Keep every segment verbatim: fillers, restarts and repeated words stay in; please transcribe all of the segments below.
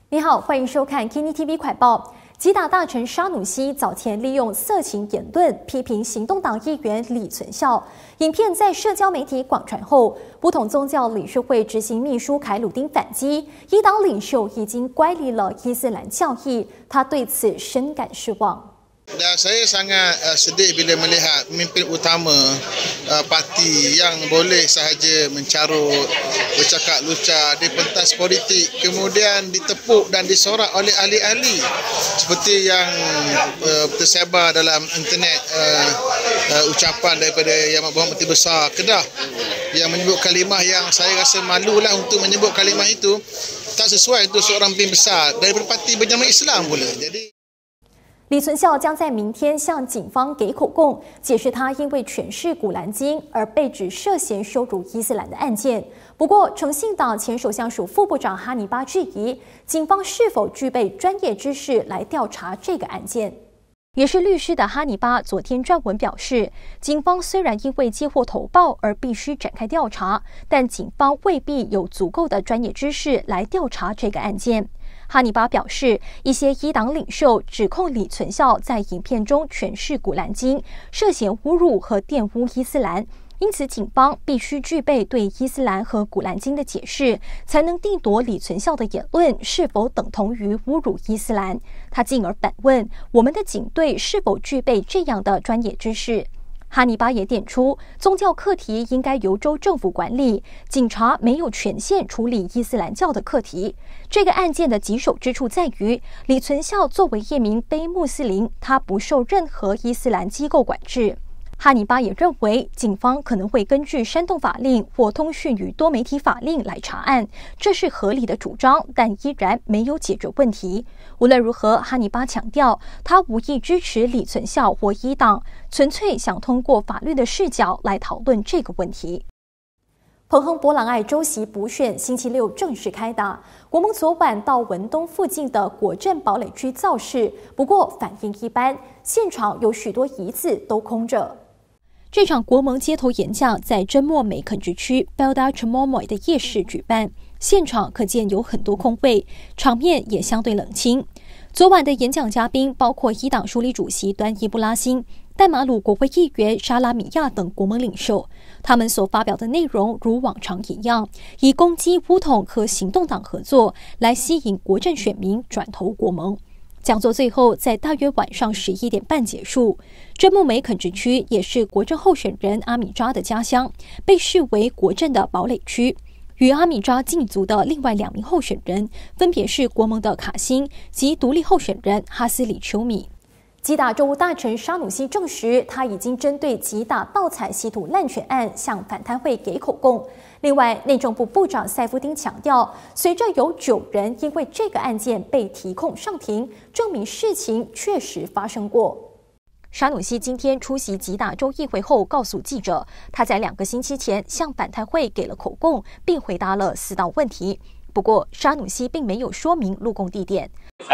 你好，欢迎收看 Kini T V 快报。吉打大臣沙努西早前利用色情言论批评行动党议员李存孝，影片在社交媒体广传后，不同宗教理事会执行秘书凯鲁丁反击，伊党领袖已经乖离了伊斯兰教义，他对此深感失望。 Dan saya sangat uh, sedih bila melihat pemimpin utama uh, parti yang boleh sahaja mencarut, bercakap lucah di pentas politik kemudian ditepuk dan disorak oleh ahli-ahli seperti yang uh, tersebar dalam internet uh, uh, ucapan daripada Yang Berhormati Besar Kedah yang menyebut kalimah yang saya rasa malulah untuk menyebut kalimah itu tak sesuai untuk seorang pemimpin besar daripada parti berjamaah Islam pula. Jadi 李存孝将在明天向警方给口供，解释他因为诠释《古兰经》而被指涉嫌羞辱伊斯兰的案件。不过，诚信党前首相署副部长哈尼巴质疑，警方是否具备专业知识来调查这个案件。也是律师的哈尼巴昨天撰文表示，警方虽然因为接获投报而必须展开调查，但警方未必有足够的专业知识来调查这个案件。 哈尼巴表示，一些伊党领袖指控李存孝在影片中诠释《古兰经》，涉嫌侮辱和玷污伊斯兰，因此警方必须具备对伊斯兰和《古兰经》的解释，才能定夺李存孝的言论是否等同于侮辱伊斯兰。他进而反问：我们的警队是否具备这样的专业知识？ 哈尼巴也点出，宗教课题应该由州政府管理，警察没有权限处理伊斯兰教的课题。这个案件的棘手之处在于，李存孝作为一名非穆斯林，他不受任何伊斯兰机构管制。 哈尼巴也认为，警方可能会根据煽动法令或通讯与多媒体法令来查案，这是合理的主张，但依然没有解决问题。无论如何，哈尼巴强调，他无意支持李存孝或伊党，纯粹想通过法律的视角来讨论这个问题。 彭亨博朗爱州席补选星期六正式开打，国盟昨晚到文东附近的国政堡垒区造势，不过反应一般，现场有许多椅子都空着。 这场国盟街头演讲在真莫美肯直区 Belda Chamomoy 的夜市举办，现场可见有很多空位，场面也相对冷清。昨晚的演讲嘉宾包括伊党署理主席端伊布拉辛、淡马鲁国会议员沙拉米亚等国盟领袖，他们所发表的内容如往常一样，以攻击巫统和行动党合作来吸引国政选民转投国盟。 讲座最后在大约晚上十一点半结束。真木美肯直区也是国政候选人阿米扎的家乡，被视为国政的堡垒区。与阿米扎竞逐的另外两名候选人，分别是国盟的卡辛及独立候选人哈斯里丘米。 吉打州务大臣沙努西证实，他已经针对吉打盗采稀土滥权案向反贪会给口供。另外，内政部部长塞夫丁强调，随着有九人因为这个案件被提控上庭，证明事情确实发生过。沙努西今天出席吉打州议会后，告诉记者，他在两个星期前向反贪会给了口供，并回答了四道问题。不过，沙努西并没有说明录供地点。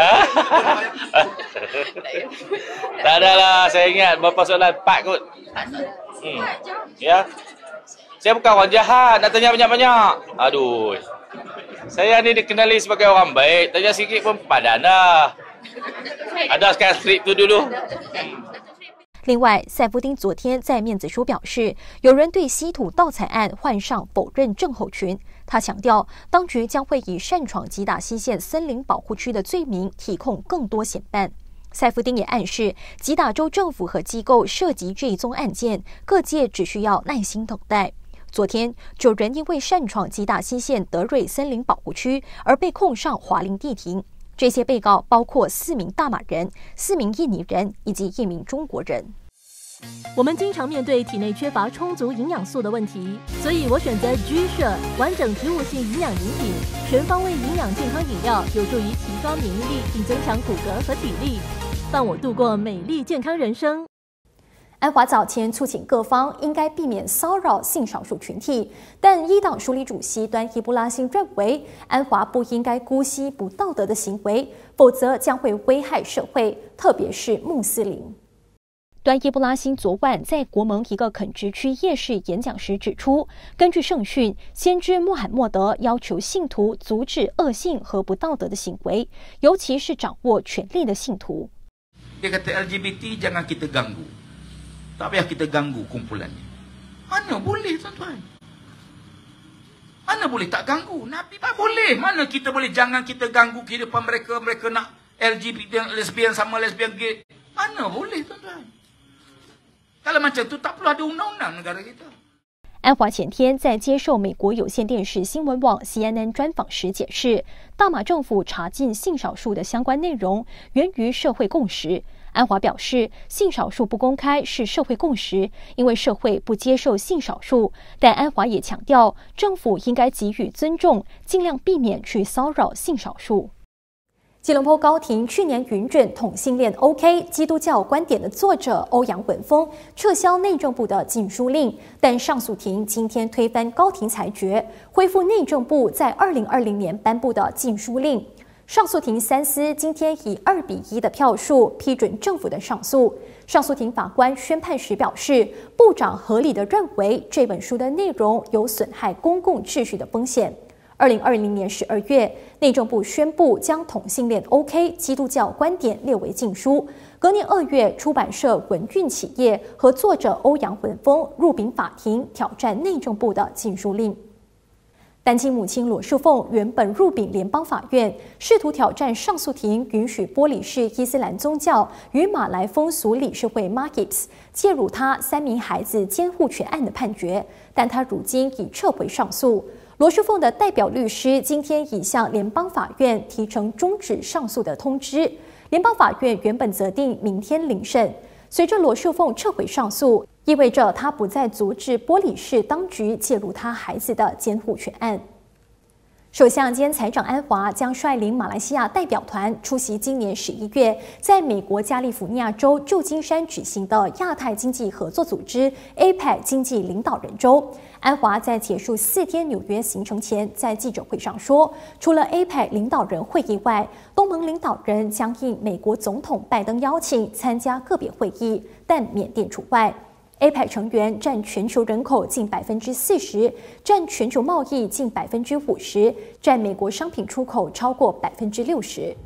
Tak ada lah, saya ingat berapa soalan empat kot. Hmm. Ya. Saya bukan orang jahat, nak tanya banyak-banyak. Aduh. Saya ni dikenali sebagai orang baik, tanya sikit pun padan dah. Ada sekarang skrip tu dulu. 另外，塞夫丁昨天在面子书表示，有人对稀土盗采案患上否认症候群。他强调，当局将会以擅闯吉打西线森林保护区的罪名提控更多嫌犯。塞夫丁也暗示，吉打州政府和机构涉及这一宗案件，各界只需要耐心等待。昨天，九人因为擅闯吉打西线德瑞森林保护区而被控上华林地庭。 这些被告包括四名大马人、四名印尼人以及一名中国人。 我们经常面对体内缺乏充足营养素的问题，所以我选择 G 社完整植物性营养饮品，全方位营养健康饮料，有助于提高免疫力并增强骨骼和体力，伴我度过美丽健康人生。 安华早前促请各方应该避免骚扰性少数群体，但伊党署理主席端伊布拉辛认为，安华不应该姑息不道德的行为，否则将会危害社会，特别是穆斯林。 端伊布拉辛昨晚在国盟一个垦殖区夜市演讲时指出，根据圣训，先知穆罕默德要求信徒阻止恶性和不道德的行为，尤其是掌握权力的信徒。 Dia kata L G B T jangan kita ganggu, tak payah kita ganggu kumpulannya. Mana boleh tuan-tuan? Mana boleh tak ganggu? Nabi tak boleh. Mana kita boleh jangan kita ganggu kehidupan mereka, mereka nak L G B T lesbian sama lesbian gay. Mana boleh tuan-tuan? Kalau macam tu tak perlu ada undang-undang negara kita. 安华前天在接受美国有线电视新闻网 C N N 专访时解释，大马政府查禁性少数的相关内容源于社会共识。安华表示，性少数不公开是社会共识，因为社会不接受性少数。但安华也强调，政府应该给予尊重，尽量避免去骚扰性少数。吉隆坡高庭去年允准同性恋 OK 基督教观点的作者欧阳文峰撤销内政部的禁书令，但上诉庭今天推翻高庭裁决，恢复内政部在二零二零年颁布的禁书令。上诉庭三司今天以二比一的票数批准政府的上诉。上诉庭法官宣判时表示，部长合理地认为这本书的内容有损害公共秩序的风险。二零二零年十二月，内政部宣布将同性恋 OK 基督教观点列为禁书。隔年二月，出版社文运企业和作者欧阳文峰入禀法庭，挑战内政部的禁书令。单亲母亲罗淑凤原本入禀联邦法院，试图挑战上诉庭允许玻里市伊斯兰宗教与马来风俗理事会 Magibs 介入他三名孩子监护权案的判决，但他如今已撤回上诉。罗淑凤的代表律师今天已向联邦法院提呈终止上诉的通知，联邦法院原本择定明天聆审。随着罗淑凤撤回上诉，意味着他不再阻止玻里市当局介入他孩子的监护权案。首相兼财长安华将率领马来西亚代表团出席今年十一月在美国加利福尼亚州旧金山举行的亚太经济合作组织 A P E C 经济领导人周。安华在结束四天纽约行程前，在记者会上说，除了 A P E C 领导人会议外，东盟领导人将应美国总统拜登邀请参加个别会议，但缅甸除外。A P E C 成员占全球人口近百分之四十，占全球贸易近百分之五十，占美国商品出口超过百分之六十。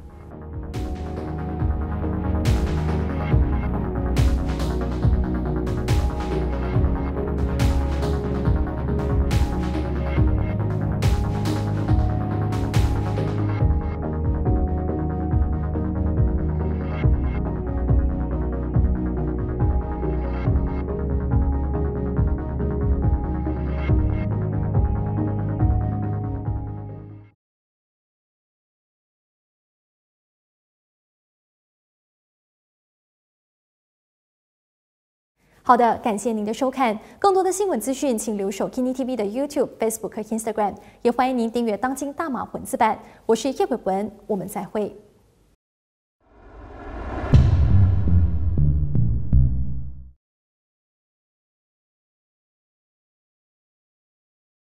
好的，感谢您的收看。更多的新闻资讯，请留守 Kini T V 的 YouTube、Facebook 和 Instagram， 也欢迎您订阅当今大马文字版。我是叶伟文，我们再会。